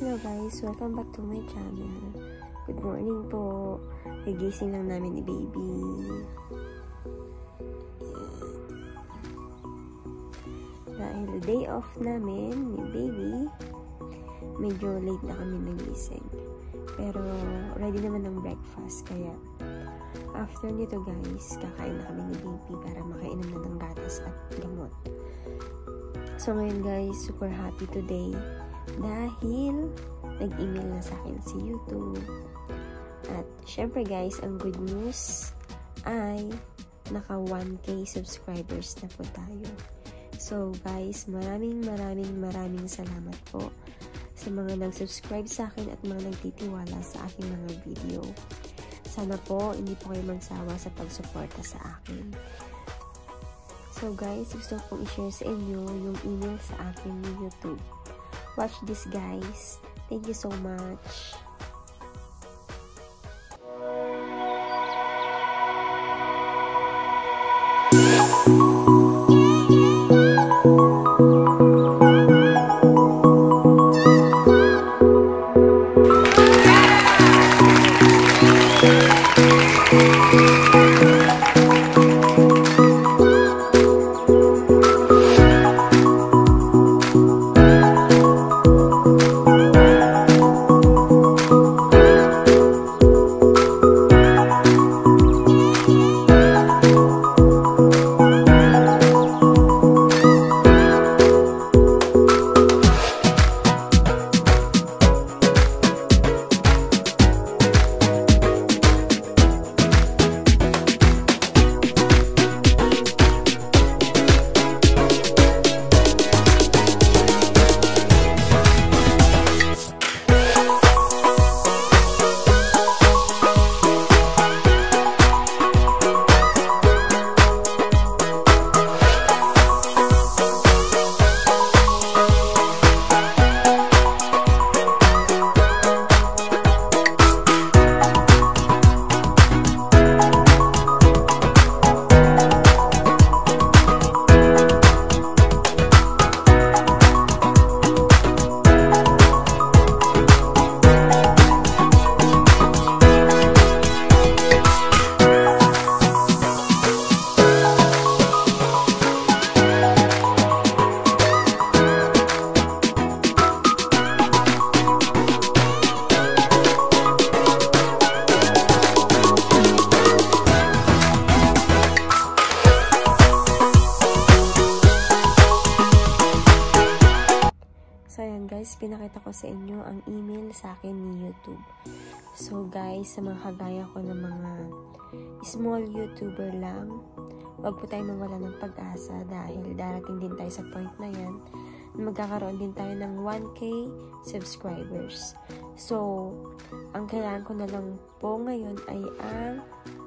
Hello guys, welcome back to my channel. Good morning po. Nagising lang namin ni baby. Dahil day off namin ni baby, medyo late na kami nagising. Pero ready naman ng breakfast, kaya after nito guys, kakain na kami ni baby para makainom na ng gatas at gamot. So ngayon guys, super happy today dahil nag-email na sa akin si YouTube. At syempre guys, ang good news ay naka 1K subscribers na po tayo. So guys, maraming salamat po sa mga nag-subscribe sa akin at mga nagtitiwala sa aking mga video. Sana po hindi po kayo magsawa sa pagsuporta sa akin. So guys, gusto kong i-share sa inyo yung email sa akin ni YouTube. Watch this guys. Thank you so much. So ayan guys, pinakita ko sa inyo ang email sa akin ni YouTube. So guys, sa mga kagaya ko ng mga small YouTuber lang, wag po tayo mawala ng pag-asa dahil darating din tayo sa point na yan na magkakaroon din tayo ng 1K subscribers. So, ang kailangan ko na lang po ngayon ay ang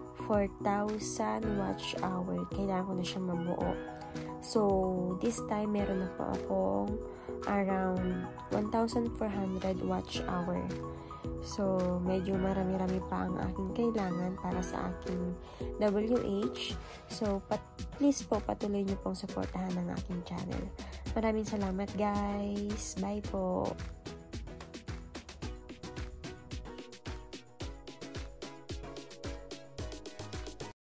4,000 watch hour. Kailangan ko na siyang mabuo. So, this time meron na po akong around 1,400 watch hour. So, medyo marami-rami pa ang aking kailangan para sa aking WH. So, please po patuloy niyo pong suportahan ang aking channel. Maraming salamat guys. Bye po.